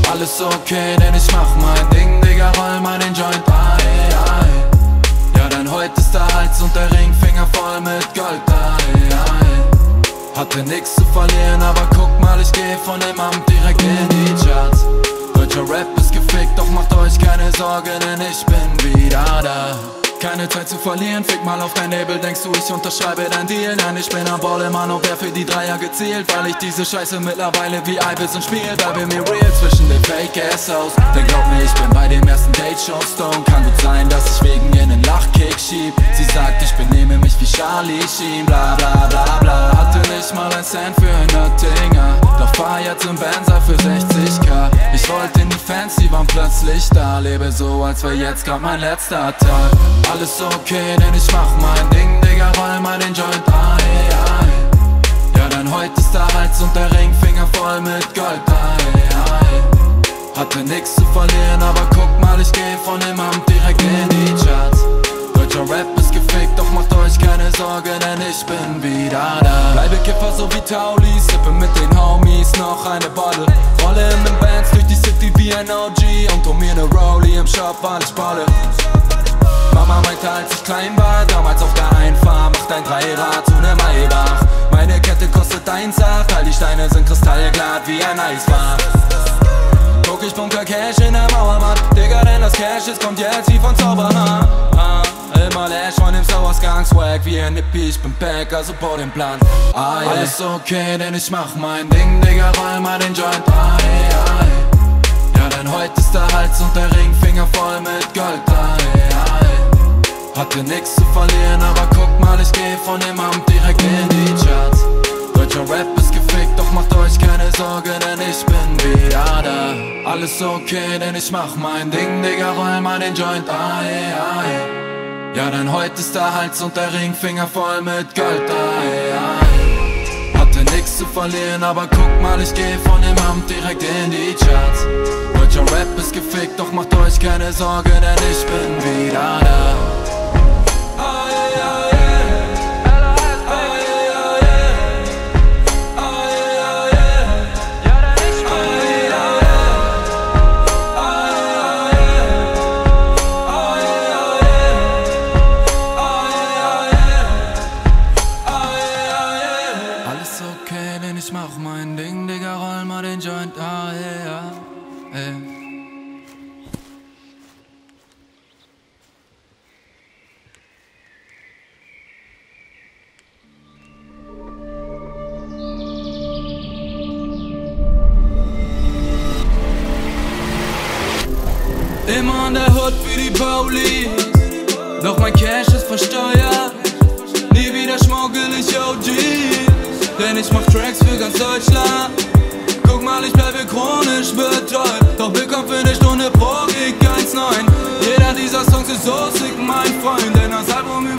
Alles okay, denn ich mach mein Ding, Digga, roll mal den Joint, ai, ai. Ja, denn heute ist der Hals und der Ringfinger voll mit Gold, ai, ai. Hatte nix zu verlieren, aber guck mal, ich geh von dem Amt direkt in die Charts. Deutscher Rap ist gefickt, doch macht euch keine Sorge, denn ich bin wieder da. Keine Zeit zu verlieren, fick mal auf dein Label, denkst du, ich unterschreibe dein Deal? Nein, ich bin am Ball, Mann, und wer für die Dreier gezielt, weil ich diese Scheiße mittlerweile wie Iverson spiel. Bleibe mir real zwischen den Fake-Ass-Hoes, denn glaub mir, ich bin bei dem ersten Date-Show stone. Kann gut sein, dass ich wegen ihr nen Lachkick schieb. Sie sagt, ich benehme mich wie Charlie Sheen, bla bla bla bla. Hatte nicht mal ein Cent für ein Nuttinger, doch fahr jetzt im Benzer für 60k. Ich wollte in die Fans, die waren plötzlich da. Lebe so, als wär jetzt grad mein letzter Tag. Alles okay, denn ich mach mein Ding, Digga, roll mal den Joint, ai, ai. Ja, denn heute ist der Hals und der Ringfinger voll mit Gold, ai, ai. Hatte nix zu verlieren, aber guck mal, ich geh von dem Amt direkt in die Charts. Deutscher Rap ist gefickt, doch macht euch keine Sorge, denn ich bin wieder da. Bleibe Kiffer so wie Tauli, sippe mit den Homies noch eine Bottle. Rolle in den Bands durch die City wie ein OG und hol mir ne Rollie im Shop, weil ich balle. Mama meinte, als ich klein war, damals auf der Einfahrt, macht ein Dreirad zu nem Maybach. Meine Kette kostet 1,8, all die Steine sind kristallglatt wie ein Eisbach. Guck, ich bunker Cash in der Mauerwand, Digga, denn das Cash, es kommt jetzt wie von Zauberhand. Immer Lash von dem Sauersgang-Swag wie ein Nippy, ich bin back, also bau den Plan. Ah, yeah. Alles okay, denn ich mach mein Ding, Digga, roll mal den Joint, ai, ai. Ja, denn heute ist der Hals und der Ringfinger voll mit Gold, ai, ai. Hatte nix zu verlieren, aber guck mal, ich geh von dem Amt direkt in die Charts. Deutscher Rap ist gefickt, doch macht euch keine Sorge, denn ich bin wieder da. Alles okay, denn ich mach mein Ding, Digga, roll mal den Joint, ai, ai. Ja, denn heute ist der Hals und der Ringfinger voll mit Gold, ai, ai. Hatte nix zu verlieren, aber guck mal, ich geh von dem Amt direkt in die Charts. Deutscher Rap ist gefickt, doch macht euch keine Sorge, denn ich bin wieder da. Ich mach mein Ding, Digga, roll mal den Joint, ah, yeah, yeah. Immer an der Hood wie die Police, doch mein Cash ist versteuert. Nie wieder schmuggel ich OG, denn ich mach Tracks für ganz Deutschland. Guck mal, ich bleibe chronisch betäubt, doch bekomm für ne Stunde pro Gig 1,9. Jeder dieser Songs ist so sick, mein Freund, denn das Album